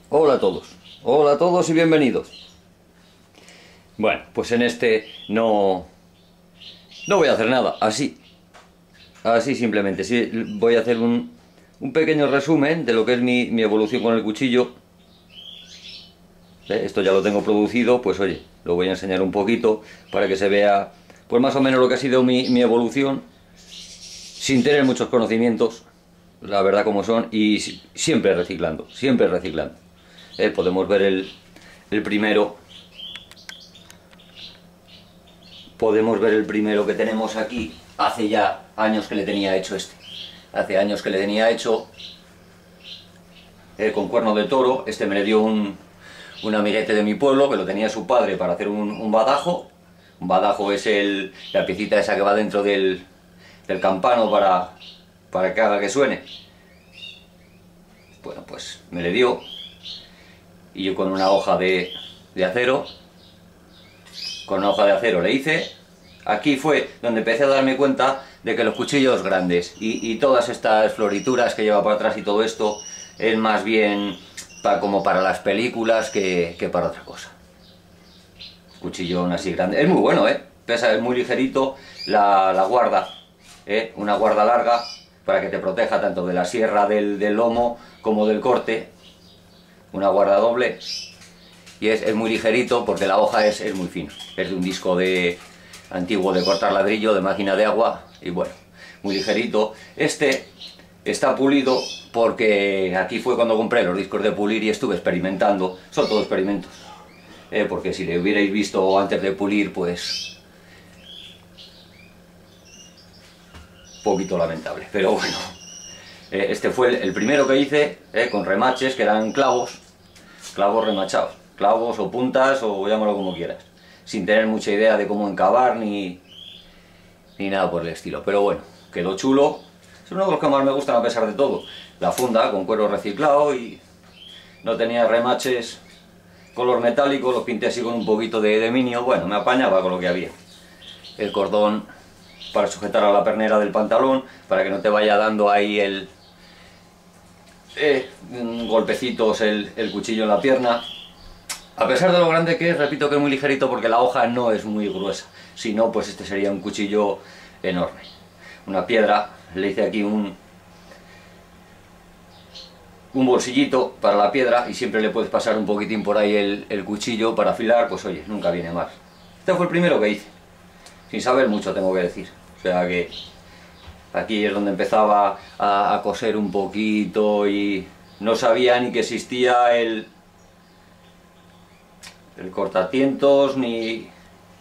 Hola a todos y bienvenidos. Bueno, pues en este no voy a hacer nada, así simplemente. Sí, voy a hacer un pequeño resumen de lo que es mi evolución con el cuchillo. Esto ya lo tengo producido, pues oye, lo voy a enseñar un poquito para que se vea pues más o menos lo que ha sido mi evolución, sin tener muchos conocimientos, la verdad como son, y siempre reciclando, siempre reciclando. Podemos ver el primero. Podemos ver el primero que tenemos aquí. Hace ya años que le tenía hecho este. Hace años que le tenía hecho con cuerno de toro. Este me le dio un amiguete de mi pueblo, que lo tenía su padre para hacer un badajo. Un badajo es la piecita esa que va dentro del campano para que haga que suene. Bueno, pues me le dio. Y yo con una hoja de acero, con una hoja de acero le hice. Aquí fue donde empecé a darme cuenta de que los cuchillos grandes y todas estas florituras que lleva por atrás y todo esto es más bien como para las películas que para otra cosa. Cuchillón así grande. Es muy bueno, pesa, es muy ligerito. La guarda, una guarda larga para que te proteja tanto de la sierra del lomo como del corte. Una guarda doble. Y es muy ligerito porque la hoja es muy fina. Es de un disco antiguo de cortar ladrillo, de máquina de agua. Y bueno, muy ligerito. Este está pulido porque aquí fue cuando compré los discos de pulir y estuve experimentando. Son todos experimentos. Porque si le hubierais visto antes de pulir, pues un poquito lamentable. Pero bueno, este fue el primero que hice con remaches que eran clavos remachados. Clavos o puntas o llámalo como quieras, sin tener mucha idea de cómo encavar ni nada por el estilo, pero bueno, quedó chulo. Es uno de los que más me gustan a pesar de todo. La funda con cuero reciclado y no tenía remaches color metálico, los pinté así con un poquito de minio. Bueno, me apañaba con lo que había. El cordón para sujetar a la pernera del pantalón, para que no te vaya dando ahí golpecitos el cuchillo en la pierna. A pesar de lo grande que es, repito que es muy ligerito porque la hoja no es muy gruesa. Si no, pues este sería un cuchillo enorme. Una piedra, le hice aquí un bolsillito para la piedra y siempre le puedes pasar un poquitín por ahí el cuchillo para afilar, pues oye, nunca viene mal. Este fue el primero que hice, sin saber mucho tengo que decir. O sea que aquí es donde empezaba a coser un poquito y no sabía ni que existía el cortatientos ni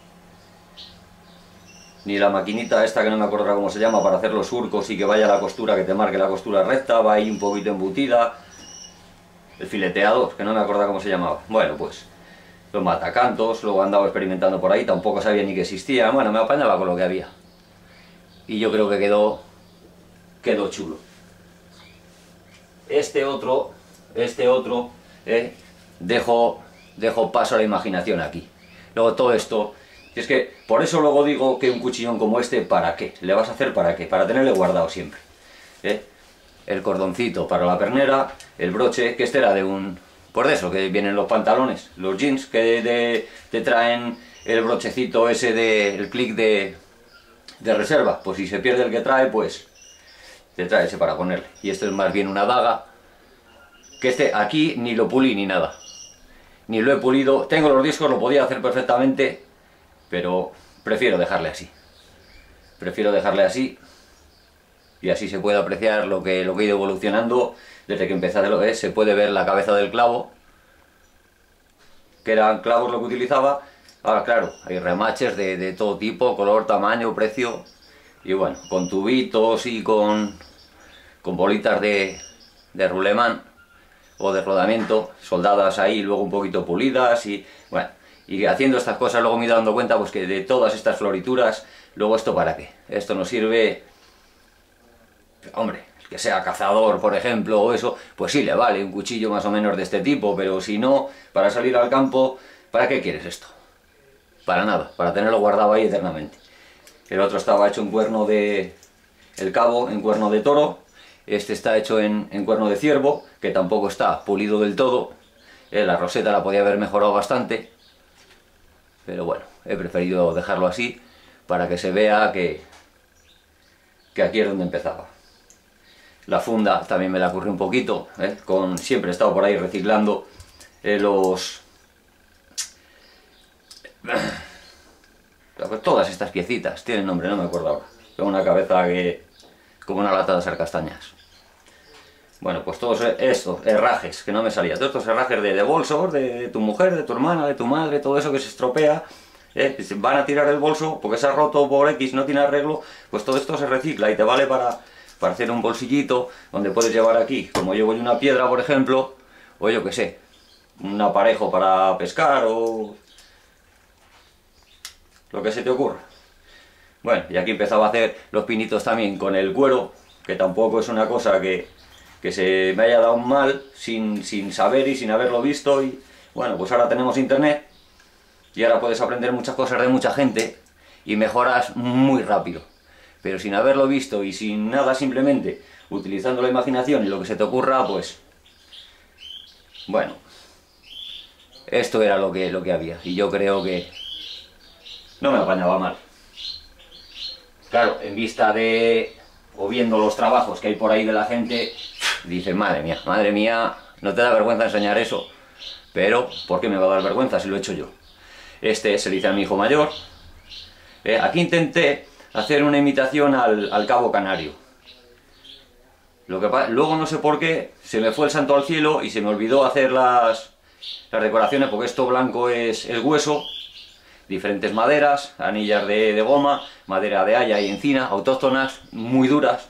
la maquinita esta que no me acuerdo ahora cómo se llama para hacer los surcos y que vaya la costura, que te marque la costura recta, va ahí un poquito embutida. El fileteador, que no me acuerdo cómo se llamaba. Bueno, pues los matacantos, luego andaba experimentando por ahí, tampoco sabía ni que existía. Bueno, me apañaba con lo que había. Y yo creo que quedó chulo. Este otro, dejo paso a la imaginación aquí. Luego todo esto, y es que por eso luego digo que un cuchillón como este, ¿para qué? ¿Le vas a hacer para qué? Para tenerle guardado siempre. El cordoncito para la pernera, el broche, que este era pues de eso, que vienen los pantalones, los jeans, que te traen el brochecito ese el clic de reserva. Pues si se pierde el que trae, pues te trae ese para ponerle. Y esto es más bien una daga, que este aquí ni lo pulí ni nada. Ni lo he pulido, tengo los discos, lo podía hacer perfectamente, pero prefiero dejarle así. Prefiero dejarle así y así se puede apreciar lo que he ido evolucionando desde que empecé a hacerlo. Se puede ver la cabeza del clavo, que eran clavos lo que utilizaba. Ahora claro, hay remaches de todo tipo, color, tamaño, precio, y bueno, con tubitos y con bolitas de rulemán o de rodamiento, soldadas ahí, luego un poquito pulidas y bueno, y haciendo estas cosas luego me he dado cuenta pues que de todas estas florituras, luego esto para qué, esto nos sirve, hombre, el que sea cazador por ejemplo o eso, pues sí le vale un cuchillo más o menos de este tipo, pero si no, para salir al campo, ¿para qué quieres esto? Para nada, para tenerlo guardado ahí eternamente. El otro estaba hecho en cuerno el cabo en cuerno de toro. Este está hecho en cuerno de ciervo, que tampoco está pulido del todo, La roseta la podía haber mejorado bastante, pero bueno, he preferido dejarlo así para que se vea que aquí es donde empezaba. La funda también me la curré un poquito, siempre he estado por ahí reciclando todas estas piecitas, tienen nombre, no me acuerdo ahora. Tengo una cabeza como una lata de hacer castañas. Bueno, pues todos estos herrajes, que no me salía, todos estos herrajes de bolsos, de tu mujer, de tu hermana, de tu madre, todo eso que se estropea, van a tirar el bolso porque se ha roto por X, no tiene arreglo, pues todo esto se recicla y te vale para hacer un bolsillito donde puedes llevar aquí, como llevo yo una piedra, por ejemplo, o yo que sé, un aparejo para pescar o lo que se te ocurra. Bueno, y aquí empezaba a hacer los pinitos también con el cuero, que tampoco es una cosa que se me haya dado mal sin saber y sin haberlo visto. Y bueno, pues ahora tenemos internet y ahora puedes aprender muchas cosas de mucha gente y mejoras muy rápido. Pero sin haberlo visto y sin nada, simplemente utilizando la imaginación y lo que se te ocurra, pues bueno, esto era lo que había y yo creo que no me apañaba mal. Claro, en vista o viendo los trabajos que hay por ahí de la gente, dices, madre mía, no te da vergüenza enseñar eso. Pero, ¿por qué me va a dar vergüenza si lo he hecho yo? Este se le hice a mi hijo mayor. Aquí intenté hacer una imitación al Cabo Canario. Luego no sé por qué, se me fue el santo al cielo y se me olvidó hacer las decoraciones, porque esto blanco es el hueso, diferentes maderas, anillas de goma, madera de haya y encina, autóctonas, muy duras,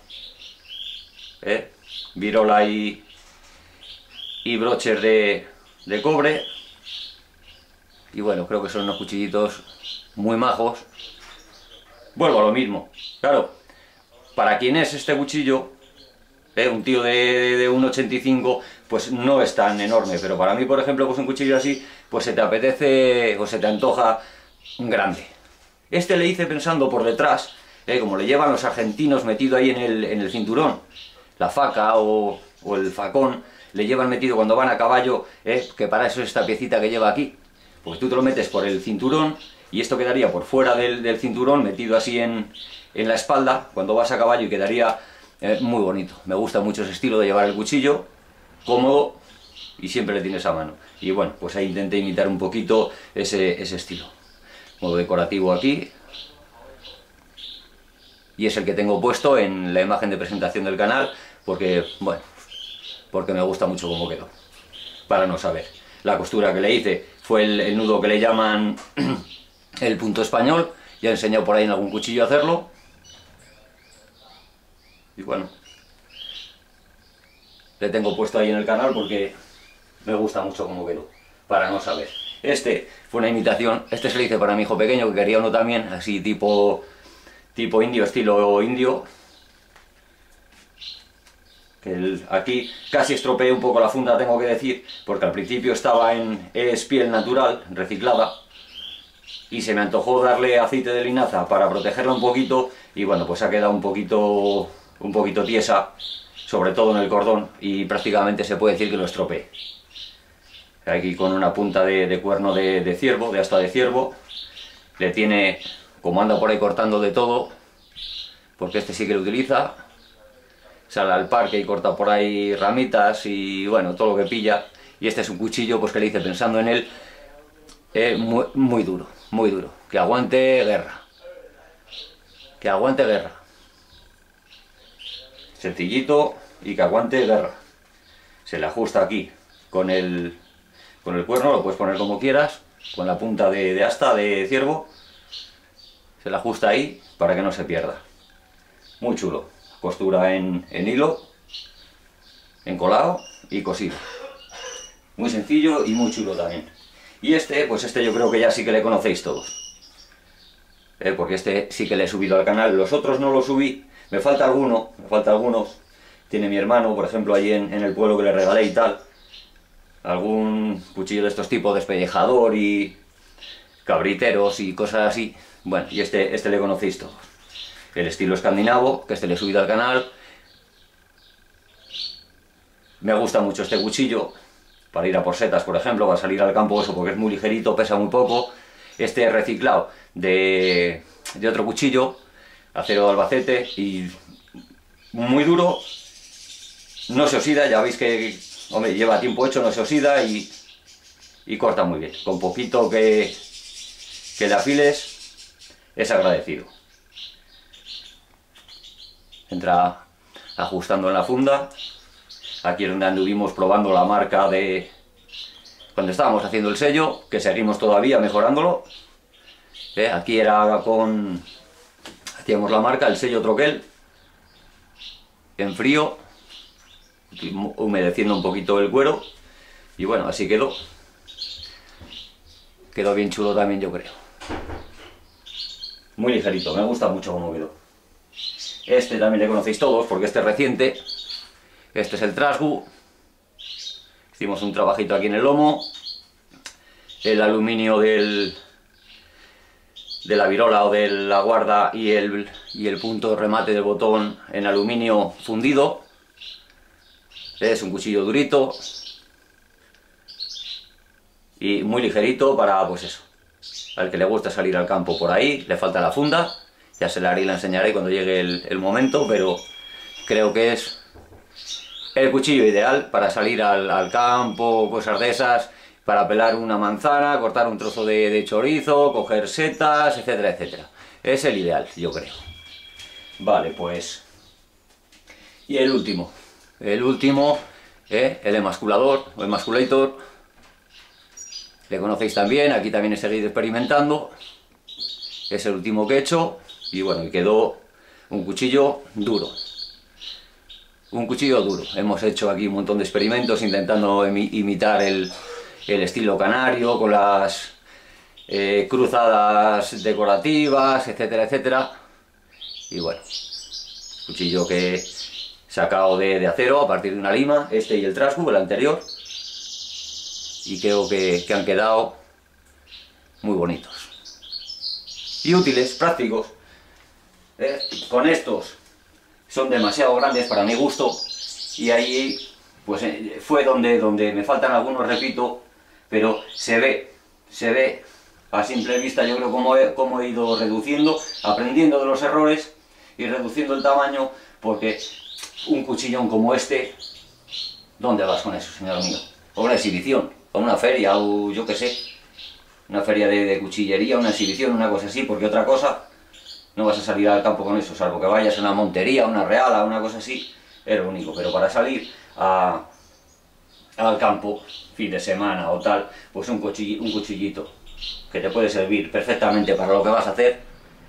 virola y broches de cobre, y bueno, creo que son unos cuchillitos muy majos. Vuelvo a lo mismo, claro, para quien es este cuchillo, un tío de 1,85, pues no es tan enorme, pero para mí, por ejemplo, pues un cuchillo así, pues se te apetece o se te antoja un grande. Este le hice pensando por detrás, como le llevan los argentinos metido ahí en el cinturón, la faca o el facón, le llevan metido cuando van a caballo, que para eso es esta piecita que lleva aquí, pues tú te lo metes por el cinturón y esto quedaría por fuera del cinturón, metido así en la espalda, cuando vas a caballo, y quedaría muy bonito. Me gusta mucho ese estilo de llevar el cuchillo, cómodo, y siempre le tienes a mano. Y bueno, pues ahí intenté imitar un poquito ese estilo. Modo decorativo aquí. Y es el que tengo puesto en la imagen de presentación del canal, porque, bueno, porque me gusta mucho cómo quedó. Para no saber. La costura que le hice fue el nudo que le llaman el punto español. Ya he enseñado por ahí en algún cuchillo a hacerlo. Y bueno, le tengo puesto ahí en el canal porque me gusta mucho cómo quedó, para no saber. Este fue una imitación, este se le hice para mi hijo pequeño, que quería uno también, así tipo indio, estilo indio. Aquí casi estropeé un poco la funda, tengo que decir, porque al principio estaba es piel natural, reciclada, y se me antojó darle aceite de linaza para protegerla un poquito, y bueno, pues ha quedado un poquito tiesa, sobre todo en el cordón, y prácticamente se puede decir que lo estropeé. Aquí con una punta de cuerno de ciervo, de asta de ciervo, le tiene, como anda por ahí cortando de todo, porque este sí que lo utiliza, sale al parque y corta por ahí ramitas y bueno, todo lo que pilla, y este es un cuchillo pues que le hice pensando en él, muy duro, que aguante guerra, sencillito y que aguante guerra. Se le ajusta aquí con el cuerno, lo puedes poner como quieras, con la punta de asta de ciervo, se le ajusta ahí para que no se pierda. Muy chulo, costura en hilo, encolado y cosido. Muy sencillo y muy chulo también. Y pues este yo creo que ya sí que le conocéis todos. Porque este sí que le he subido al canal, los otros no los subí, me falta algunos. Tiene mi hermano, por ejemplo, allí en el pueblo que le regalé y tal. Algún cuchillo de estos tipos, despellejador y cabriteros y cosas así. Bueno, y este le conocéis todos. El estilo escandinavo, que este le he subido al canal. Me gusta mucho este cuchillo. para ir a por setas, por ejemplo, va a salir al campo, eso porque es muy ligerito, pesa muy poco. Este es reciclado de otro cuchillo, acero Albacete, y muy duro, no se oxida, ya veis que, hombre, lleva tiempo hecho, no se oxida y corta muy bien. Con poquito que le afiles, es agradecido. Entra ajustando en la funda. Aquí es donde anduvimos probando la marca de cuando estábamos haciendo el sello, que seguimos todavía mejorándolo. Aquí era con... hacíamos la marca, el sello troquel, en frío, humedeciendo un poquito el cuero, y bueno, así quedó. Quedó bien chulo también, yo creo. Muy ligerito, me gusta mucho cómo quedó. Este también le conocéis todos, porque este es reciente. Este es el Trasgu. Hicimos un trabajito aquí en el lomo. El aluminio de la virola o de la guarda y el punto de remate del botón en aluminio fundido. Es un cuchillo durito y muy ligerito para, pues eso, al que le gusta salir al campo por ahí. Le falta la funda, ya se la haré y la enseñaré cuando llegue el momento, pero creo que es el cuchillo ideal para salir al campo, cosas de esas, para pelar una manzana, cortar un trozo de chorizo, coger setas, etcétera, etcétera. Es el ideal, yo creo. Vale, pues... y el último, el emasculador, o emasculator. Le conocéis también, aquí también he seguido experimentando. Es el último que he hecho, y bueno, y quedó un cuchillo duro. Un cuchillo duro. Hemos hecho aquí un montón de experimentos intentando imitar el estilo canario, con las cruzadas decorativas, etcétera, etcétera. Y bueno, cuchillo que sacado de acero a partir de una lima, este y el Trasgu, el anterior. Y creo que han quedado muy bonitos. Y útiles, prácticos. Con estos son demasiado grandes para mi gusto, y ahí pues fue donde me faltan algunos, repito, pero se ve a simple vista, yo creo, cómo he ido reduciendo, aprendiendo de los errores y reduciendo el tamaño, porque un cuchillón como este, ¿dónde vas con eso, señor mío? O una exhibición, o una feria, o yo qué sé, una feria de cuchillería, una exhibición, una cosa así, porque otra cosa no vas a salir al campo con eso, salvo que vayas a una montería, a una reala, una cosa así, es lo único. Pero para salir al campo, fin de semana o tal, pues un cuchillito que te puede servir perfectamente para lo que vas a hacer.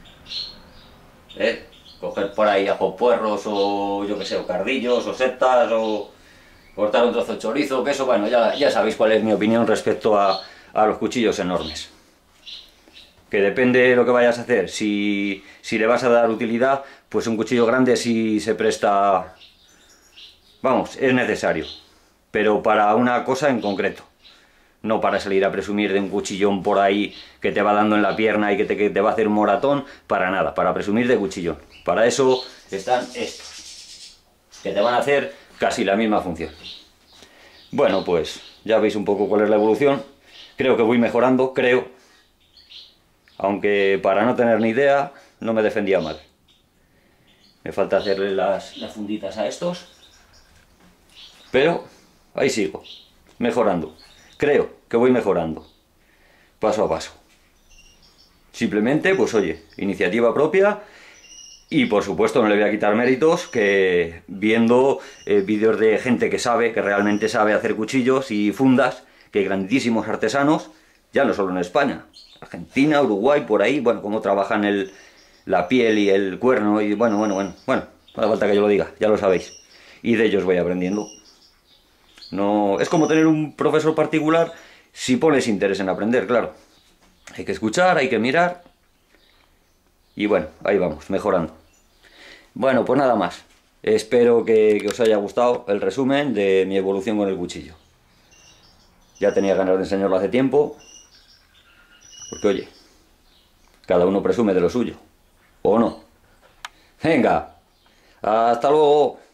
Coger por ahí ajos puerros, o yo que sé, o cardillos, o setas, o cortar un trozo de chorizo, queso, bueno, ya sabéis cuál es mi opinión respecto a los cuchillos enormes. Que depende de lo que vayas a hacer. Si le vas a dar utilidad, pues un cuchillo grande sí se presta, vamos, es necesario, pero para una cosa en concreto, no para salir a presumir de un cuchillón por ahí que te va dando en la pierna y que te va a hacer un moratón, para nada, para presumir de cuchillón. Para eso están estos, que te van a hacer casi la misma función. Bueno, pues ya veis un poco cuál es la evolución. Creo que voy mejorando, creo. Aunque para no tener ni idea, no me defendía mal. Me falta hacerle las funditas a estos. Pero ahí sigo, mejorando. Creo que voy mejorando, paso a paso. Simplemente, pues oye, iniciativa propia. Y por supuesto no le voy a quitar méritos, que viendo vídeos de gente que sabe, que realmente sabe hacer cuchillos y fundas, que hay grandísimos artesanos, ya no solo en España, Argentina, Uruguay, por ahí, bueno, cómo trabajan la piel y el cuerno, y bueno, no hace falta que yo lo diga, ya lo sabéis. Y de ellos voy aprendiendo. No, es como tener un profesor particular si pones interés en aprender, claro. Hay que escuchar, hay que mirar. Y bueno, ahí vamos, mejorando. Bueno, pues nada más. Espero que os haya gustado el resumen de mi evolución con el cuchillo. Ya tenía ganas de enseñarlo hace tiempo. Porque oye, cada uno presume de lo suyo. ¿O no? Venga, hasta luego.